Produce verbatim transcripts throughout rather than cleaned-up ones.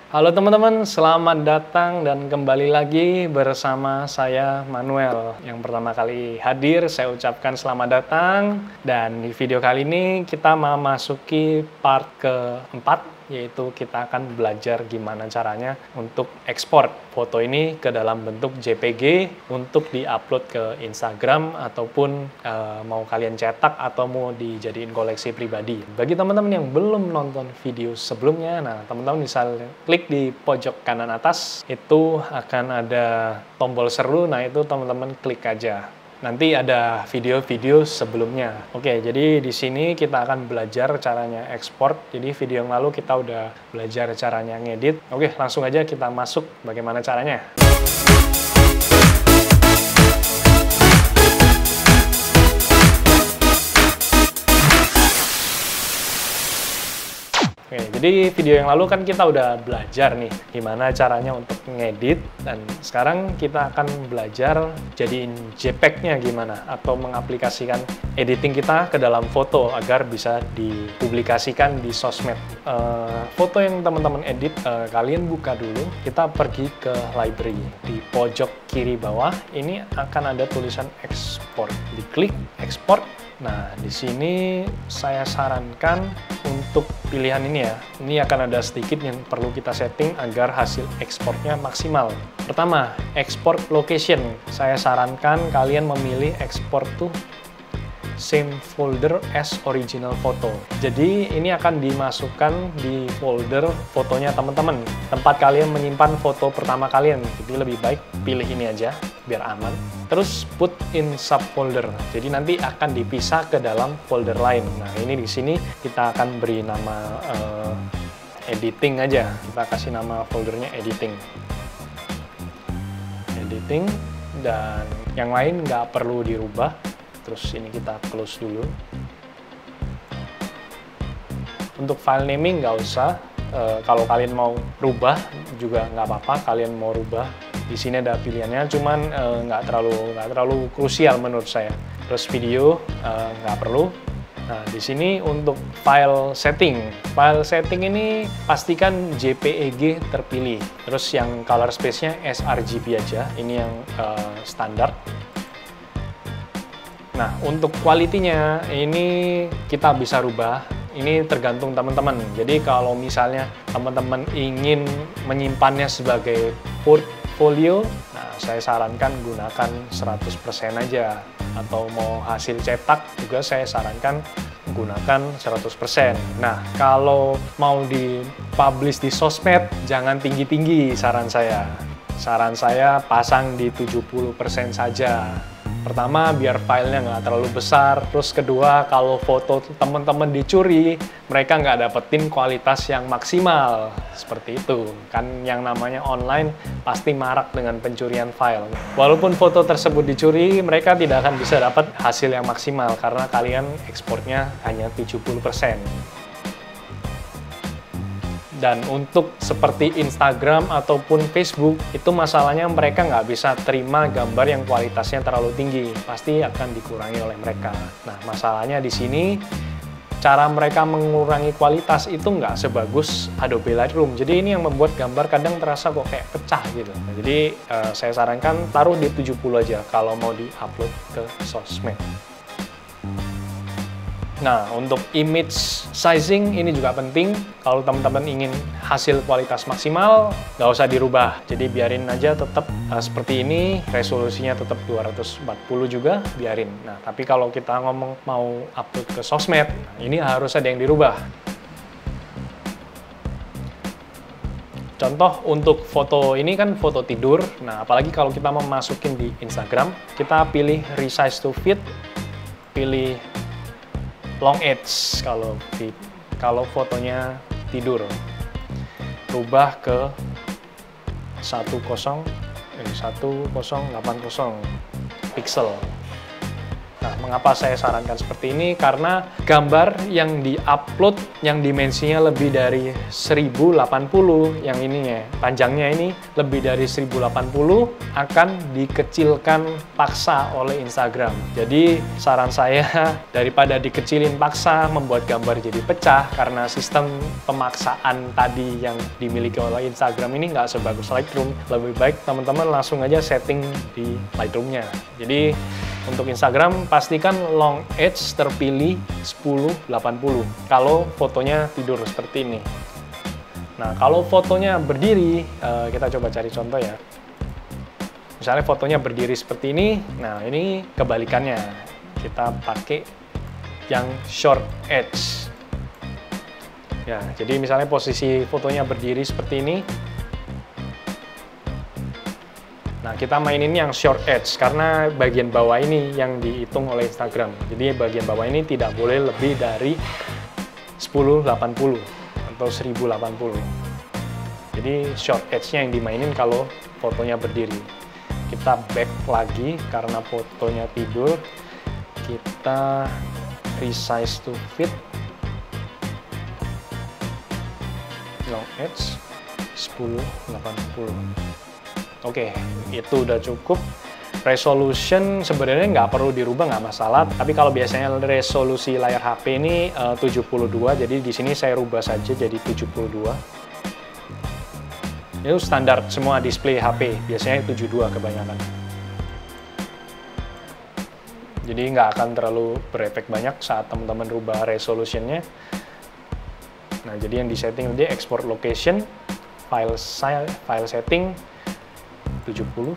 Halo teman-teman, selamat datang dan kembali lagi bersama saya Manuel. Yang pertama kali hadir, saya ucapkan selamat datang. Dan di video kali ini kita memasuki part keempat, yaitu kita akan belajar gimana caranya untuk ekspor foto ini ke dalam bentuk J P G untuk di-upload ke Instagram ataupun e, mau kalian cetak atau mau dijadiin koleksi pribadi. Bagi teman-teman yang belum nonton video sebelumnya, nah teman-teman bisa klik di pojok kanan atas, itu akan ada tombol seru, nah itu teman-teman klik aja. Nanti ada video-video sebelumnya. Oke, jadi di sini kita akan belajar caranya ekspor. Jadi video yang lalu kita udah belajar caranya ngedit. Oke, langsung aja kita masuk bagaimana caranya. Oke, jadi video yang lalu kan kita udah belajar nih gimana caranya untuk ngedit, dan sekarang kita akan belajar jadiin J P G-nya gimana atau mengaplikasikan editing kita ke dalam foto agar bisa dipublikasikan di sosmed. Uh, foto yang teman-teman edit, uh, kalian buka dulu, kita pergi ke library. Di pojok kiri bawah ini akan ada tulisan ekspor. Diklik ekspor. Nah, di sini saya sarankan untuk pilihan ini ya. Ini akan ada sedikit yang perlu kita setting agar hasil ekspornya maksimal. Pertama, export location. Saya sarankan kalian memilih export to same folder as original photo. Jadi ini akan dimasukkan di folder fotonya teman-teman, tempat kalian menyimpan foto pertama kalian. Jadi lebih baik pilih ini aja biar aman. Terus put in subfolder. Jadi nanti akan dipisah ke dalam folder lain. Nah, ini di sini kita akan beri nama uh, editing aja. Kita kasih nama foldernya editing. Editing, dan yang lain nggak perlu dirubah. Terus ini kita close dulu. Untuk file naming nggak usah. E, kalau kalian mau rubah juga nggak apa-apa. Kalian mau rubah, di sini ada pilihannya. Cuman e, nggak terlalu nggak terlalu krusial menurut saya. Terus video e, nggak perlu. Nah, di sini untuk file setting. File setting ini pastikan J P E G terpilih. Terus yang color space-nya S R G B aja. Ini yang e, standar. Nah, untuk kualitinya ini kita bisa rubah. Ini tergantung teman-teman. Jadi kalau misalnya teman-teman ingin menyimpannya sebagai portfolio, nah saya sarankan gunakan seratus persen aja. Atau mau hasil cetak juga saya sarankan gunakan seratus persen. Nah, kalau mau di-publish di sosmed, jangan tinggi-tinggi saran saya. Saran saya pasang di tujuh puluh persen saja. Pertama, biar filenya nggak terlalu besar. Terus kedua, kalau foto teman-teman dicuri, mereka nggak dapetin kualitas yang maksimal. Seperti itu. Kan yang namanya online pasti marak dengan pencurian file. Walaupun foto tersebut dicuri, mereka tidak akan bisa dapat hasil yang maksimal karena kalian ekspornya hanya tujuh puluh persen. Dan untuk seperti Instagram ataupun Facebook, itu masalahnya mereka nggak bisa terima gambar yang kualitasnya terlalu tinggi. Pasti akan dikurangi oleh mereka. Nah, masalahnya di sini, cara mereka mengurangi kualitas itu nggak sebagus Adobe Lightroom. Jadi ini yang membuat gambar kadang terasa kok kayak pecah gitu. Nah, jadi eh, saya sarankan taruh di tujuh puluh aja kalau mau di-upload ke sosmed. Nah, untuk image sizing ini juga penting. Kalau teman-teman ingin hasil kualitas maksimal, nggak usah dirubah. Jadi biarin aja tetap uh, seperti ini, resolusinya tetap dua ratus empat puluh juga, biarin. Nah, tapi kalau kita ngomong mau upload ke sosmed, nah ini harus ada yang dirubah. Contoh untuk foto ini kan foto tidur. Nah, apalagi kalau kita mau masukin di Instagram, kita pilih resize to fit, pilih long edge kalau kalau fotonya tidur, rubah ke seribu delapan puluh pixel. Nah, mengapa saya sarankan seperti ini? Karena gambar yang di-upload yang dimensinya lebih dari seribu delapan puluh, yang ininya, panjangnya ini lebih dari seribu delapan puluh akan dikecilkan paksa oleh Instagram. Jadi, saran saya daripada dikecilin paksa membuat gambar jadi pecah karena sistem pemaksaan tadi yang dimiliki oleh Instagram ini nggak sebagus Lightroom, lebih baik teman-teman langsung aja setting di Lightroom-nya. Jadi, untuk Instagram, pastikan long edge terpilih sepuluh delapan puluh kalau fotonya tidur seperti ini. Nah, kalau fotonya berdiri, kita coba cari contoh ya. Misalnya fotonya berdiri seperti ini, nah ini kebalikannya. Kita pakai yang short edge. Ya, jadi misalnya posisi fotonya berdiri seperti ini. Nah, kita mainin yang short edge karena bagian bawah ini yang dihitung oleh Instagram. Jadi bagian bawah ini tidak boleh lebih dari sepuluh delapan puluh atau seribu delapan puluh. Jadi short edge-nya yang dimainin kalau fotonya berdiri. Kita back lagi karena fotonya tidur. Kita resize to fit. Long edge sepuluh delapan puluh. Oke, itu udah cukup. Resolution sebenarnya nggak perlu dirubah, nggak masalah. Tapi kalau biasanya resolusi layar H P ini uh, tujuh puluh dua, jadi di sini saya rubah saja jadi tujuh puluh dua. Itu standar semua display H P, biasanya tujuh puluh dua kebanyakan. Jadi nggak akan terlalu berefek banyak saat teman-teman rubah resolutionnya. Nah, jadi yang di setting dia export location, file size, file setting, tujuh puluh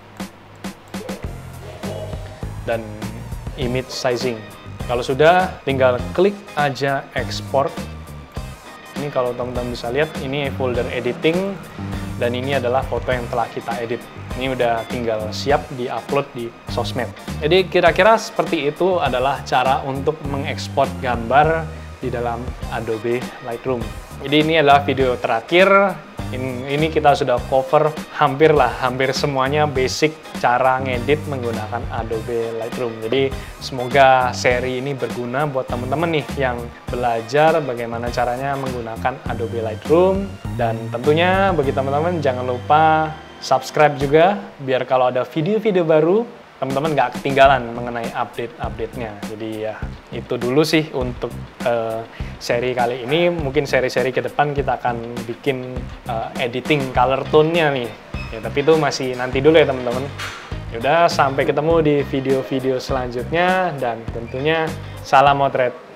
dan image sizing. Kalau sudah, tinggal klik aja export. Ini kalau teman-teman bisa lihat, ini folder editing dan ini adalah foto yang telah kita edit. Ini udah tinggal siap di-upload di sosmed. Jadi kira-kira seperti itu adalah cara untuk mengekspor gambar di dalam Adobe Lightroom. Jadi ini adalah video terakhir. Ini kita sudah cover hampir lah, hampir semuanya basic cara ngedit menggunakan Adobe Lightroom. Jadi semoga seri ini berguna buat teman-teman nih yang belajar bagaimana caranya menggunakan Adobe Lightroom. Dan tentunya bagi teman-teman jangan lupa subscribe juga, biar kalau ada video-video baru teman-teman nggak ketinggalan mengenai update-update-nya. Jadi ya itu dulu sih untuk uh, seri kali ini. Mungkin seri-seri ke depan kita akan bikin uh, editing color tone-nya nih. Ya tapi itu masih nanti dulu ya teman-teman. Yaudah, sampai ketemu di video-video selanjutnya dan tentunya salam motret.